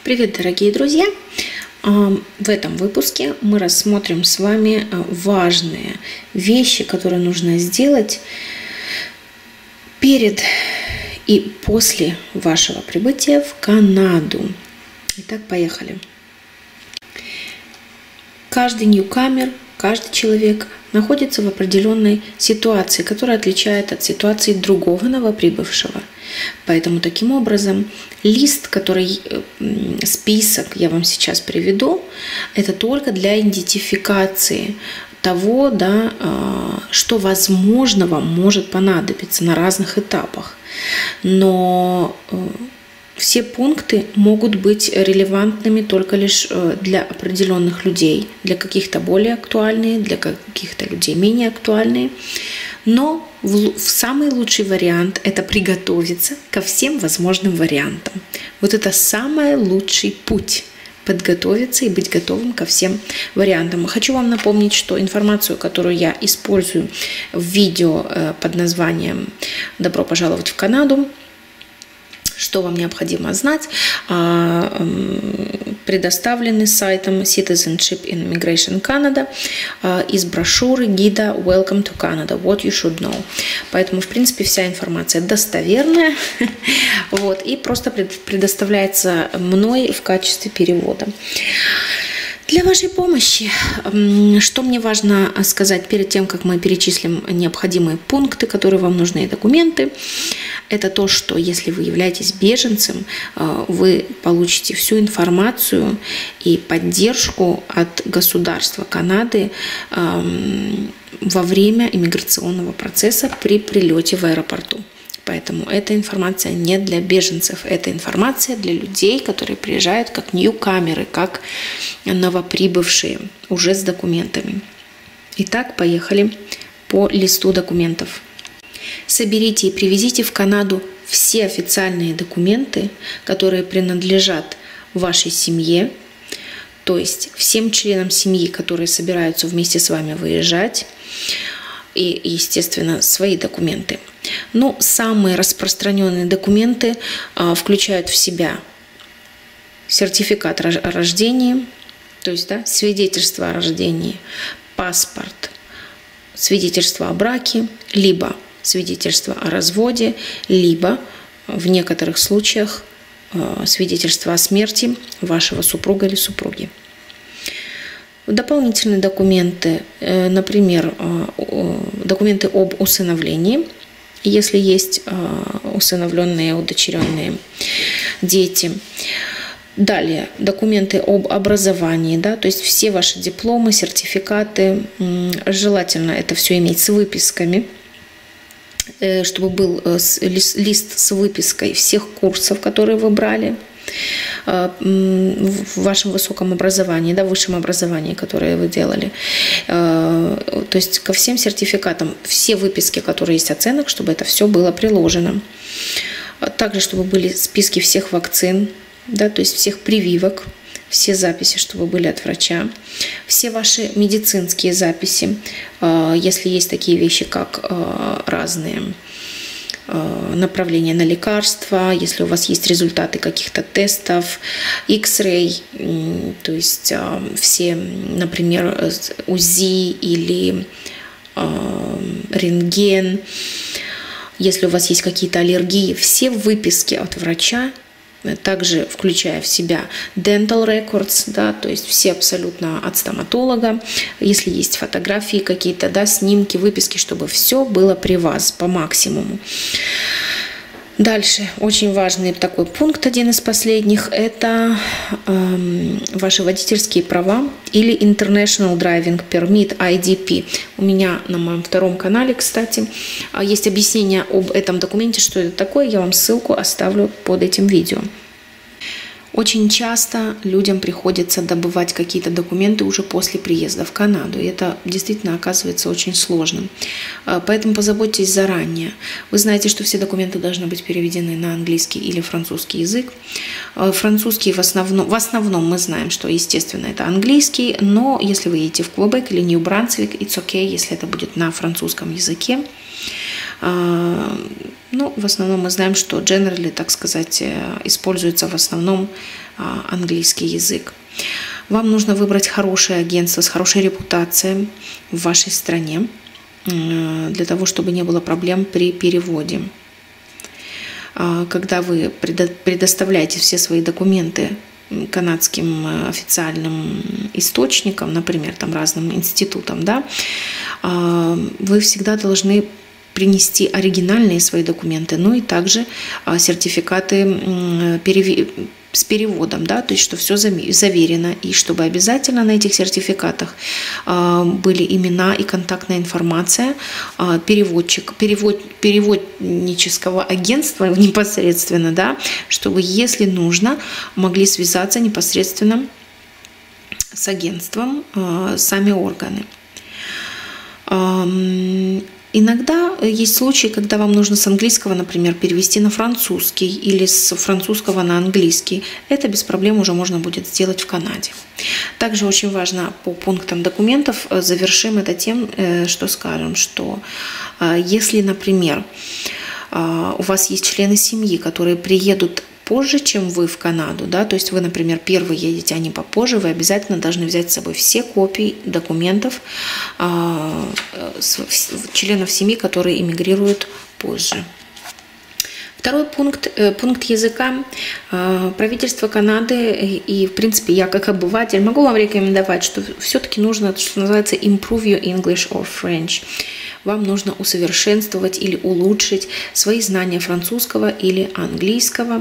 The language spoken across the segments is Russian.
Привет, дорогие друзья! В этом выпуске мы рассмотрим с вами важные вещи, которые нужно сделать перед и после вашего прибытия в Канаду. Итак, поехали. Каждый ньюкамер, каждый человек находится в определенной ситуации, которая отличает от ситуации другого новоприбывшего. Поэтому таким образом список я вам сейчас приведу, это только для идентификации того, что возможно вам может понадобиться на разных этапах. Но все пункты могут быть релевантными только лишь для определенных людей, для каких-то более актуальные, для каких-то людей менее актуальные. Но самый лучший вариант – это приготовиться ко всем возможным вариантам. Вот это самый лучший путь – подготовиться и быть готовым ко всем вариантам. Хочу вам напомнить, что информацию, которую я использую в видео под названием «Добро пожаловать в Канаду», что вам необходимо знать, предоставлены сайтом Citizenship in Immigration Canada из брошюры гида Welcome to Canada, What You Should Know. Поэтому, в принципе, вся информация достоверная и просто предоставляется мной в качестве перевода. Для вашей помощи, что мне важно сказать перед тем, как мы перечислим необходимые пункты, которые вам нужны, и документы, это то, что если вы являетесь беженцем, вы получите всю информацию и поддержку от государства Канады во время иммиграционного процесса при прилете в аэропорту. Поэтому эта информация не для беженцев, это информация для людей, которые приезжают как ньюкамеры, как новоприбывшие, уже с документами. Итак, поехали по листу документов. Соберите и привезите в Канаду все официальные документы, которые принадлежат вашей семье, то есть всем членам семьи, которые собираются вместе с вами выезжать, и, естественно, свои документы. Но самые распространенные документы включают в себя сертификат о рождении, то есть свидетельство о рождении, паспорт, свидетельство о браке, либо свидетельство о разводе, либо в некоторых случаях свидетельство о смерти вашего супруга или супруги. Дополнительные документы, например, документы об усыновлении, если есть усыновленные, удочеренные дети. Далее, документы об образовании, то есть все ваши дипломы, сертификаты, желательно это все иметь с выписками, чтобы был лист с выпиской всех курсов, которые вы брали в вашем высоком образовании, высшем образовании, которое вы делали. То есть ко всем сертификатам, все выписки, которые есть оценок, чтобы это все было приложено. Также, чтобы были списки всех вакцин, то есть всех прививок, все записи, чтобы были от врача, все ваши медицинские записи, если есть такие вещи, как разные направления на лекарства, если у вас есть результаты каких-то тестов, X-ray, то есть все, например, УЗИ или рентген, если у вас есть какие-то аллергии, все выписки от врача, также включая в себя dental records, то есть все абсолютно от стоматолога, если есть фотографии какие-то, снимки, выписки, чтобы все было при вас по максимуму. Дальше очень важный такой пункт, один из последних, это ваши водительские права или International Driving Permit, IDP. У меня на моем втором канале, кстати, есть объяснение об этом документе, что это такое, я вам ссылку оставлю под этим видео. Очень часто людям приходится добывать какие-то документы уже после приезда в Канаду. И это действительно оказывается очень сложным. Поэтому позаботьтесь заранее. Вы знаете, что все документы должны быть переведены на английский или французский язык. Французский в основном мы знаем, что, естественно, это английский. Но если вы едете в Квебек или Нью-Брансвик, it's okay, если это будет на французском языке. Ну, в основном мы знаем, что generally, так сказать, используется в основном английский язык. Вам нужно выбрать хорошее агентство с хорошей репутацией в вашей стране, для того, чтобы не было проблем при переводе. Когда вы предоставляете все свои документы канадским официальным источникам, например, там разным институтам, да, вы всегда должны принести оригинальные свои документы, ну и также сертификаты с переводом, да, то есть что все заверено, и чтобы обязательно на этих сертификатах были имена и контактная информация переводнического агентства непосредственно, да, чтобы, если нужно, могли связаться непосредственно с агентством сами органы. Иногда есть случаи, когда вам нужно с английского, например, перевести на французский или с французского на английский. Это без проблем уже можно будет сделать в Канаде. Также очень важно по пунктам документов завершим это тем, что скажем, что если, например, у вас есть члены семьи, которые приедут позже, чем вы в Канаду, да, то есть вы, например, первый едете, а не попозже, вы обязательно должны взять с собой все копии документов членов семьи, которые эмигрируют позже. Второй пункт языка. Правительство Канады и, в принципе, я как обыватель могу вам рекомендовать, что все-таки нужно, что называется, improve your English or French. Вам нужно усовершенствовать или улучшить свои знания французского или английского,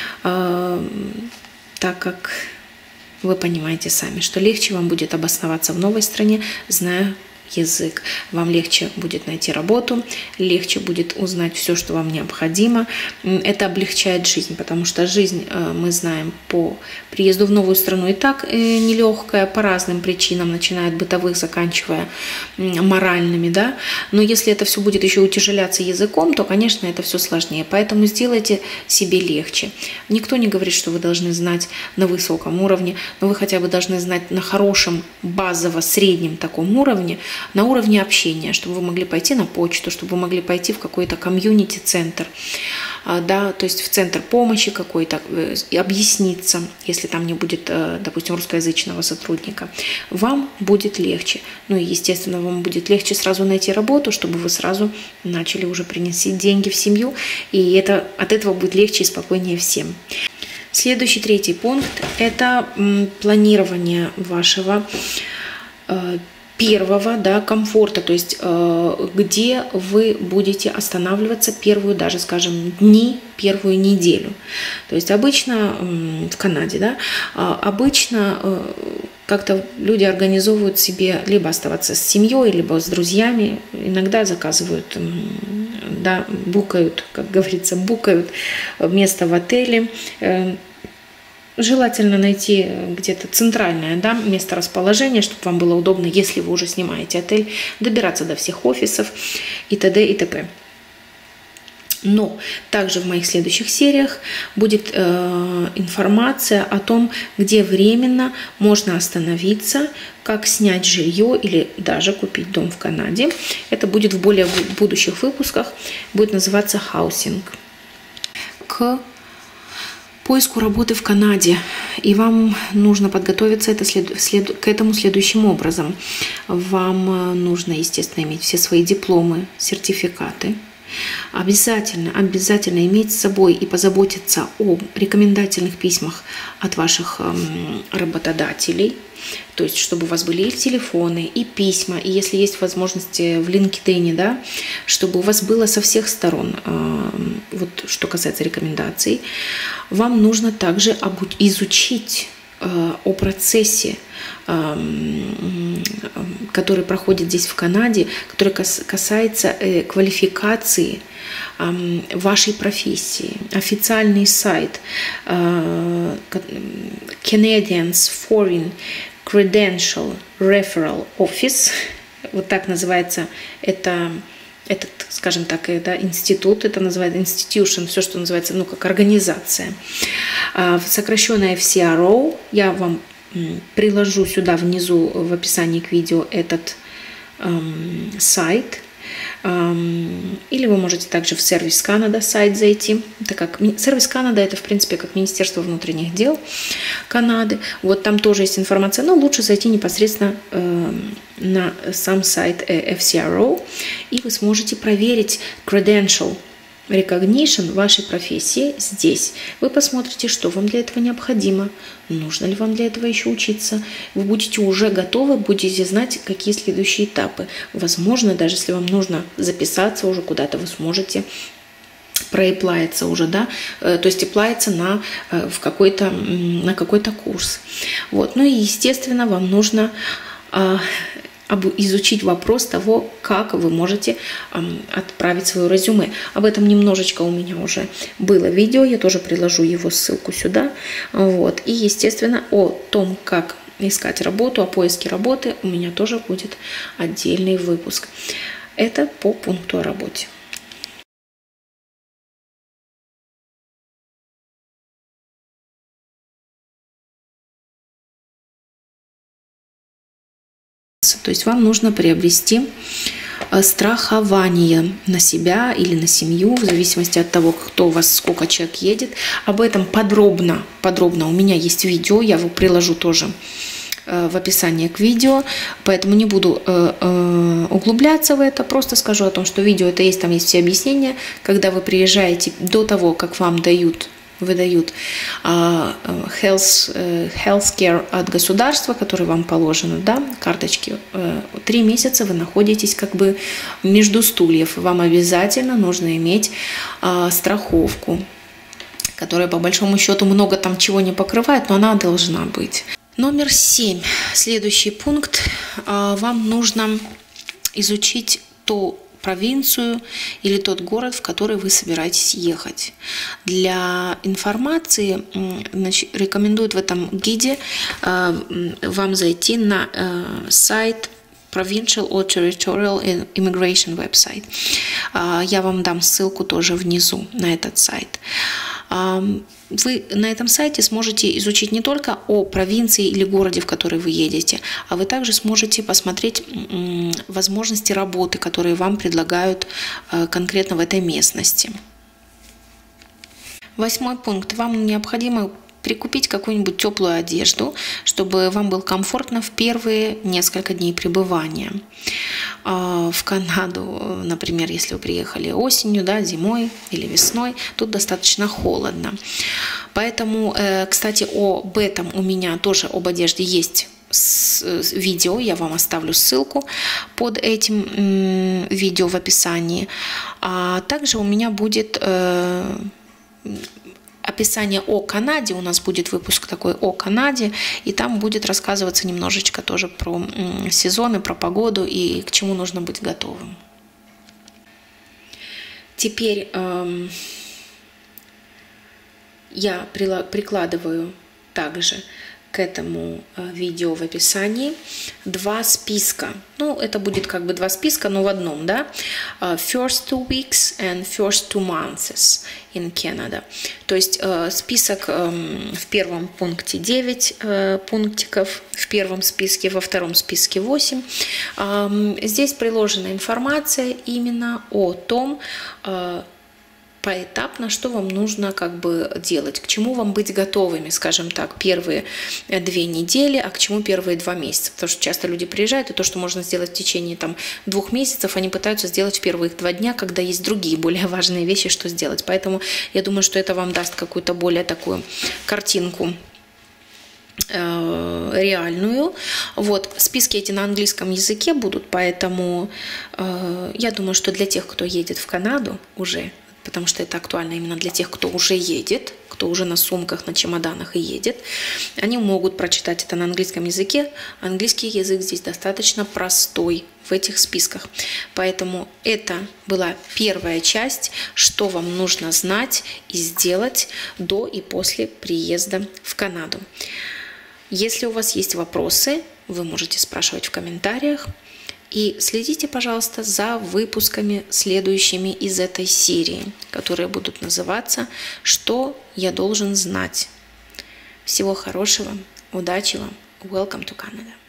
так как вы понимаете сами, что легче вам будет обосноваться в новой стране, зная язык. Вам легче будет найти работу, легче будет узнать все, что вам необходимо. Это облегчает жизнь, потому что жизнь, мы знаем, по приезду в новую страну и так нелегкая по разным причинам, начиная от бытовых, заканчивая моральными, да. Но если это все будет еще утяжеляться языком, то, конечно, это все сложнее. Поэтому сделайте себе легче. Никто не говорит, что вы должны знать на высоком уровне, но вы хотя бы должны знать на хорошем, базово-среднем таком уровне, на уровне общения, чтобы вы могли пойти на почту, чтобы вы могли пойти в какой-то комьюнити-центр, да, то есть в центр помощи какой-то, и объясниться, если там не будет, допустим, русскоязычного сотрудника. Вам будет легче. Ну и, естественно, вам будет легче сразу найти работу, чтобы вы сразу начали уже приносить деньги в семью, и от этого будет легче и спокойнее всем. Следующий, третий пункт – это планирование вашего первого, да, комфорта, то есть где вы будете останавливаться первую, даже, скажем, первую неделю. То есть обычно в Канаде, да, обычно как-то люди организовывают себе либо оставаться с семьей, либо с друзьями, иногда заказывают, да, букают, как говорится, букают место в отеле. Желательно найти где-то центральное, да, место расположения, чтобы вам было удобно, если вы уже снимаете отель, добираться до всех офисов и т.д. и т.п. Но также в моих следующих сериях будет информация о том, где временно можно остановиться, как снять жилье или даже купить дом в Канаде. Это будет в более будущих выпусках, будет называться «Хаусинг». К поиску работы в Канаде, и вам нужно подготовиться к этому следующим образом. Вам нужно, естественно, иметь все свои дипломы, сертификаты. Обязательно иметь с собой и позаботиться о рекомендательных письмах от ваших работодателей. То есть, чтобы у вас были и телефоны, и письма, и если есть возможности в LinkedIn, да, чтобы у вас было со всех сторон, вот что касается рекомендаций. Вам нужно также изучить о процессе, который проходит здесь в Канаде, который касается квалификации вашей профессии. Официальный сайт Canadians Foreign Credential Referral Office, вот так называется этот, скажем так, это институт, это называется institution, все, что называется, ну, как организация. Сокращенная FCRO, я вам приложу сюда внизу в описании к видео этот сайт. Или вы можете также в Service Canada сайт зайти. Так как Service Canada это в принципе как Министерство внутренних дел Канады. Вот там тоже есть информация, но лучше зайти непосредственно на сам сайт FCRO, и вы сможете проверить credential recognition вашей профессии здесь. Вы посмотрите, что вам для этого необходимо, нужно ли вам для этого еще учиться. Вы будете уже готовы, будете знать, какие следующие этапы. Возможно, даже если вам нужно записаться уже куда-то, вы сможете проэплаяться уже, да, то есть эплаяться на какой-то курс. Вот. Ну и, естественно, вам нужно изучить вопрос того, как вы можете отправить свое резюме. Об этом немножечко у меня уже было видео, я тоже приложу его ссылку сюда. Вот. И, естественно, о том, как искать работу, о поиске работы у меня тоже будет отдельный выпуск. Это по пункту о работе. То есть вам нужно приобрести страхование на себя или на семью, в зависимости от того, кто у вас, сколько человек едет. Об этом подробно у меня есть видео, я его приложу тоже в описании к видео, поэтому не буду углубляться в это, просто скажу о том, что видео это есть, там есть все объяснения, когда вы приезжаете, до того, как вам выдают healthcare от государства, который вам положено, да, карточки. 3 месяца вы находитесь как бы между стульев. Вам обязательно нужно иметь страховку, которая по большому счету много там чего не покрывает, но она должна быть. Номер 7. Следующий пункт. Вам нужно изучить ту провинцию или тот город, в который вы собираетесь ехать. Для информации рекомендуют в этом гиде вам зайти на сайт Provincial or Territorial Immigration website. Я вам дам ссылку тоже внизу на этот сайт. Вы на этом сайте сможете изучить не только о провинции или городе, в который вы едете, а вы также сможете посмотреть возможности работы, которые вам предлагают конкретно в этой местности. 8 пункт. Вам необходимо прикупить какую-нибудь теплую одежду, чтобы вам было комфортно в первые несколько дней пребывания в Канаду. Например, если вы приехали осенью, да, зимой или весной, тут достаточно холодно. Поэтому, кстати, об этом у меня тоже об одежде есть видео, я вам оставлю ссылку под этим видео в описании. А также у меня будет описание о Канаде, у нас будет выпуск такой о Канаде, и там будет рассказываться немножечко тоже про сезоны, про погоду и к чему нужно быть готовым. Теперь я прикладываю также к этому видео в описании 2 списка. Ну, это будет как бы 2 списка, но в одном, да. First 2 weeks and first 2 months in Canada. То есть список в первом пункте 9 пунктиков, в первом списке, во втором списке 8. Здесь приложена информация именно о том, поэтапно, что вам нужно как бы делать, к чему вам быть готовыми, скажем так, первые 2 недели, а к чему первые 2 месяца. Потому что часто люди приезжают, и то, что можно сделать в течение 2 месяцев, они пытаются сделать в первых 2 дня, когда есть другие более важные вещи, что сделать. Поэтому я думаю, что это вам даст какую-то более такую картинку реальную. Вот, списки эти на английском языке будут, поэтому я думаю, что для тех, кто едет в Канаду уже, потому что это актуально именно для тех, кто уже едет, кто уже на сумках, на чемоданах и едет, они могут прочитать это на английском языке. Английский язык здесь достаточно простой в этих списках. Поэтому это была первая часть, что вам нужно знать и сделать до и после приезда в Канаду. Если у вас есть вопросы, вы можете спрашивать в комментариях. И следите, пожалуйста, за выпусками следующими из этой серии, которые будут называться «Что я должен знать?». Всего хорошего, удачи вам, welcome to Canada!